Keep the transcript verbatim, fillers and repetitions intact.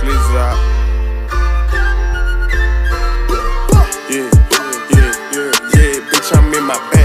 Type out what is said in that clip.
is out. Yeah, yeah, yeah, yeah, bitch, I'm in my bag.